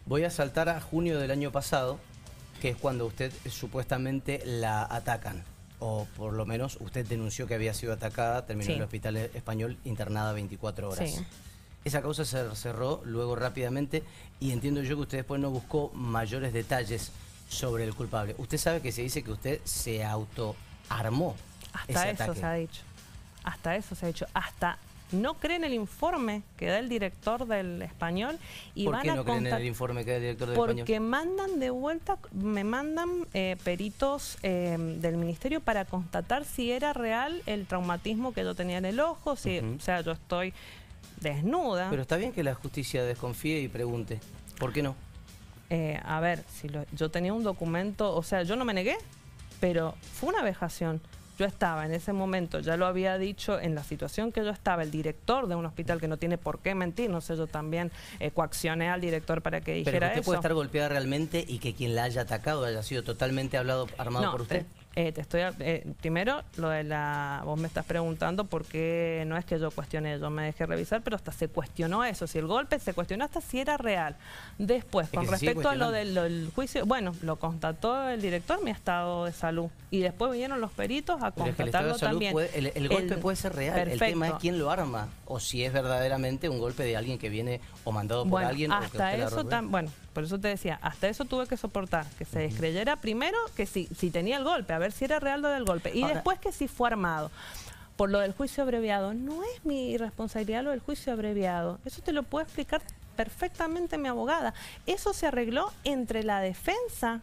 Voy a saltar a junio del año pasado, que es cuando usted supuestamente la atacan. O por lo menos usted denunció que había sido atacada, terminó en el Hospital Español internada 24 horas. Sí. Esa causa se cerró luego rápidamente y entiendo yo que usted después no buscó mayores detalles sobre el culpable. Usted sabe que se dice que usted se autoarmó Hasta ese eso ataque. se ha dicho. Hasta eso se ha dicho. Hasta no creen el informe que da el director del Español y ¿Por van qué a no creen en el informe que da el director del porque Español? mandan de vuelta, me mandan peritos del ministerio para constatar si era real el traumatismo que yo tenía en el ojo, si, o sea, yo estoy desnuda. Pero está bien que la justicia desconfíe y pregunte. ¿Por qué no? A ver, si yo tenía un documento, o sea, yo no me negué, pero fue una vejación. Yo estaba en ese momento, ya lo había dicho, en la situación que yo estaba, el director de un hospital que no tiene por qué mentir, no sé, yo también coaccioné al director para que dijera eso. Pero usted puede estar golpeada realmente y que quien la haya atacado haya sido totalmente armado por usted. Te estoy primero lo de vos me estás preguntando por qué no es que yo cuestioné, yo me dejé revisar, pero hasta se cuestionó eso, si el golpe se cuestionó hasta si era real. Después, con respecto a lo del juicio, bueno, lo constató el director, mi estado de salud, y después vinieron los peritos a constatarlo también. El golpe puede ser real, perfecto. El tema es quién lo arma, o si es verdaderamente un golpe de alguien que viene o mandado por alguien. Hasta eso bueno, por eso te decía, hasta eso tuve que soportar, que se descreyera primero que si tenía el golpe, a ver si era real lo del golpe, y después que si fue armado. Por lo del juicio abreviado, no es mi responsabilidad lo del juicio abreviado, eso te lo puede explicar perfectamente mi abogada. Eso se arregló entre la defensa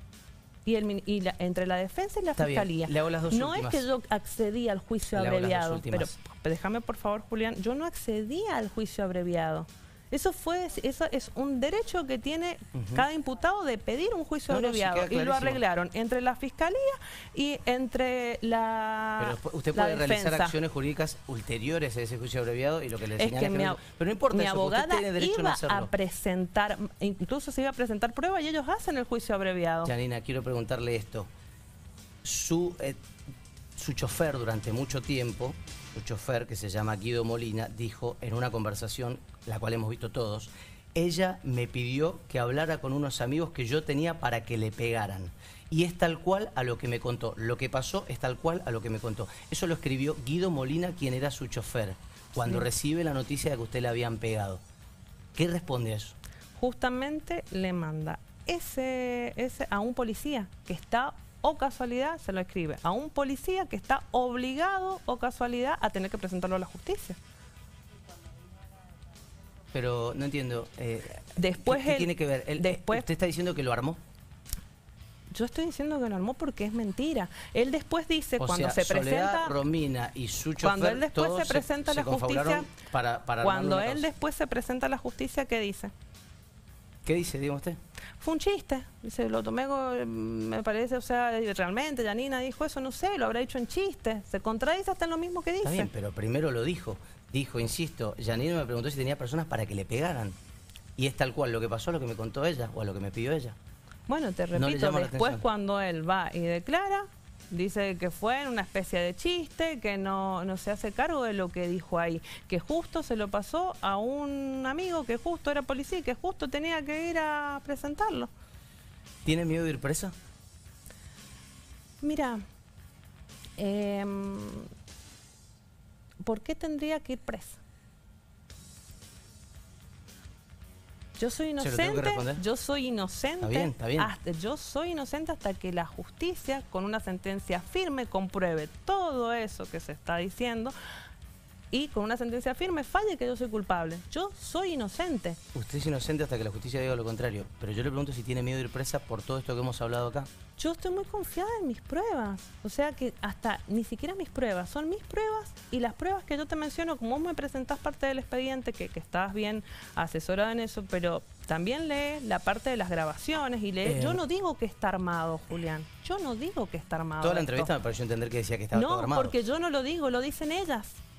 entre la defensa y la fiscalía. Le hago las dos no últimas. Es que yo accedí al juicio abreviado, pero déjame por favor, Julián, yo no accedí al juicio abreviado. Eso es un derecho que tiene cada imputado de pedir un juicio abreviado. Y lo arreglaron entre la fiscalía y entre la Pero usted puede realizar acciones jurídicas ulteriores a ese juicio abreviado y lo que le señala es que no, pero no importa mi eso, abogada usted tiene derecho iba a hacerlo. a presentar, incluso se iba a presentar prueba y ellos hacen el juicio abreviado. Janina, quiero preguntarle esto. Su chofer durante mucho tiempo, su chofer que se llama Guido Molina, dijo en una conversación, la cual hemos visto todos, ella me pidió que hablara con unos amigos que yo tenía para que le pegaran. Y es tal cual a lo que me contó. Lo que pasó es tal cual a lo que me contó. Eso lo escribió Guido Molina, quien era su chofer, cuando recibe la noticia de que usted le habían pegado. ¿Qué responde a eso? Justamente le manda ese a un policía que está, o casualidad, se lo escribe a un policía que está obligado, o casualidad, a tener que presentarlo a la justicia. Pero no entiendo. Después ¿Qué tiene que ver? ¿Usted está diciendo que lo armó? Yo estoy diciendo que lo armó porque es mentira. Él después dice, cuando se presenta... Romina y su chofer, cuando él después se presenta a la justicia... Cuando él después se presenta a la justicia, ¿qué dice? ¿Qué dice, dígame usted? Fue un chiste, dice, lo tomé, me parece, o sea, realmente Janina dijo eso, no sé, lo habrá dicho en chiste, se contradice hasta en lo mismo que dice. Está bien, pero primero lo dijo, insisto, Janina me preguntó si tenía personas para que le pegaran, y es tal cual lo que pasó, a lo que me contó ella, o a lo que me pidió ella. Bueno, te repito, después cuando él va y declara, dice que fue en una especie de chiste, que no se hace cargo de lo que dijo ahí, que justo se lo pasó a un amigo que justo era policía y que justo tenía que ir a presentarlo. ¿Tiene miedo de ir presa? Mira, ¿por qué tendría que ir presa? Yo soy inocente, yo soy inocente. Está bien, está bien. Yo soy inocente hasta que la justicia, con una sentencia firme, compruebe todo eso que se está diciendo y con una sentencia firme falle que yo soy culpable. Yo soy inocente. Usted es inocente hasta que la justicia diga lo contrario, pero yo le pregunto si tiene miedo de ir presa por todo esto que hemos hablado acá. Yo estoy muy confiada en mis pruebas, o sea que hasta ni siquiera mis pruebas, son mis pruebas y las pruebas que yo te menciono, como vos me presentás parte del expediente, que estás bien asesorada en eso, pero también lee la parte de las grabaciones y lee. Yo no digo que está armado, Julián, yo no digo que está armado. Toda la entrevista me pareció entender que decía que estaba todo armado. No, porque yo no lo digo, lo dicen ellas.